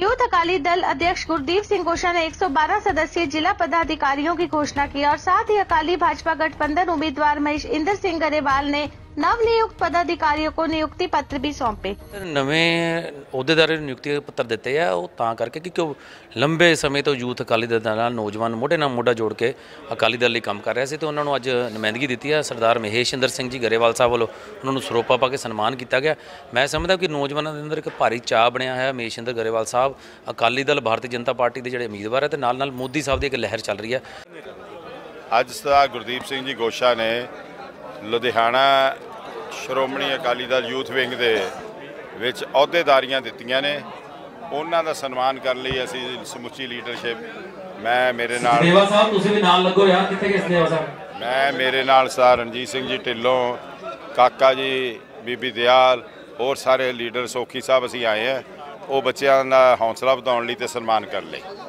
Youth Akali Dal अध्यक्ष गुरदीप सिंह गोशा ने 112 सदस्यीय जिला पदाधिकारियों की घोषणा की और साथ ही अकाली भाजपा गठबंधन उम्मीदवार महेश इंद्र सिंह गरेवाल ने नवनियुक्त पदाधिकारियों को नियुक्ति पत्र भी सौंपे। नਵੇਂ ਅਹੁਦੇਦਾਰਾਂ ਨੂੰ ਨਿਯੁਕਤੀ ਪੱਤਰ ਦਿੱਤੇ ਆ ਉਹ ਤਾਂ ਕਰਕੇ ਕਿ ਲੰਬੇ ਸਮੇਂ ਤੋਂ ਯੂਥ ਅਕਾਲੀ ਦਲ ਨਾਲ ਨੌਜਵਾਨ ਮੋਢੇ ਨਾਲ ਮੋਢਾ ਜੋੜ ਕੇ ਅਕਾਲੀ ਦਲ ਲਈ ਕੰਮ ਕਰ ਰਿਹਾ ਸੀ ਤੇ ਉਹਨਾਂ ਨੂੰ ਅੱਜ ਨੁਮਾਇੰਦਗੀ ਦਿੱਤੀ ਆ। ਸਰਦਾਰ ਮਹੇਸ਼ ਇੰਦਰ ਸਿੰਘ ਜੀ ਗਰੇਵਾਲ ਸਾਹਿਬ ਵੱਲੋਂ ਉਹਨਾਂ ਨੂੰ ਸਰੋਪਾ ਪਾ ਕੇ ਸਨਮਾਨ ਕੀਤਾ ਗਿਆ। ਮੈਂ ਸਮਝਦਾ ਕਿ ਨੌਜਵਾਨਾਂ ਦੇ ਅੰਦਰ ਇੱਕ ਭਾਰੀ ਚਾਅ ਬਣਿਆ ਹੈ। ਮਹੇਸ਼ ਇੰਦਰ ਗਰੇਵਾਲ ਸਾਹਿਬ ਅਕਾਲੀ ਦਲ ਭਾਰਤੀ ਜਨਤਾ ਪਾਰਟੀ ਦੇ ਜਿਹੜੇ ਉਮੀਦਵਾਰ ਹੈ ਤੇ ਨਾਲ ਮੋਦੀ ਸਾਹਿਬ ਦੀ ਇੱਕ ਲਹਿਰ ਚੱਲ ਰਹੀ ਹੈ। ਅੱਜ ਸਰਦਾਰ ਗੁਰਦੀਪ ਸਿੰਘ ਜੀ ਗੋਸ਼ਾ ਨੇ ਲੁਧਿਆਣਾ ਸ਼੍ਰੋਮਣੀ ਅਕਾਲੀ ਦਲ ਯੂਥ ਵਿੰਗ ਦੇ ਵਿੱਚ ਅਹੁਦੇਦਾਰੀਆਂ ਦਿੱਤੀਆਂ ਨੇ। ਉਹਨਾਂ ਦਾ ਸਨਮਾਨ ਕਰਨ ਲਈ ਅਸੀਂ ਸਮੁੱਚੀ ਲੀਡਰਸ਼ਿਪ ਮੈਂ ਮੇਰੇ ਨਾਲ ਦੇਵਾ ਸਾਹਿਬ ਤੁਸੀਂ ਵੀ ਨਾਲ ਲੱਗੋ ਯਾਰ, ਕਿੱਥੇ ਗਏ ਦੇਵਾ ਸਾਹਿਬ? ਮੈਂ ਮੇਰੇ ਨਾਲ ਸਰ ਰਣਜੀਤ ਸਿੰਘ ਜੀ ਢਿੱਲੋਂ, ਕਾਕਾ ਜੀ, ਬੀਬੀ ਦਿਆਲ ਹੋਰ ਸਾਰੇ ਲੀਡਰ, ਸੋਖੀ ਸਾਹਿਬ ਅਸੀਂ ਆਏ ਹਾਂ ਉਹ ਬੱਚਿਆਂ ਦਾ ਹੌਸਲਾ ਵਧਾਉਣ ਲਈ ਤੇ ਸਨਮਾਨ ਕਰਨ ਲਈ।